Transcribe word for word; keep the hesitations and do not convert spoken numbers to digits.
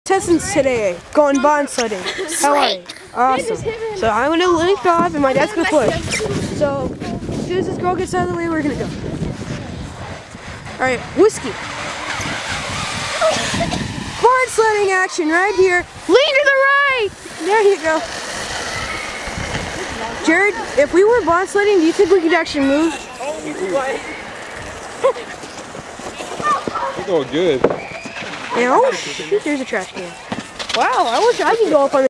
contestants today going bond sledding. How are you? Awesome. So I'm gonna link off and my dad's gonna push. So as soon as this girl gets out of the way, we're gonna go. Alright, whiskey. Bond sledding action right here. Lean to the right! There you go. Jared, if we were bond sledding, do you think we could actually move? We're going good. Yeah, oh, shoot, there's a trash can. Wow, I wish I could go up on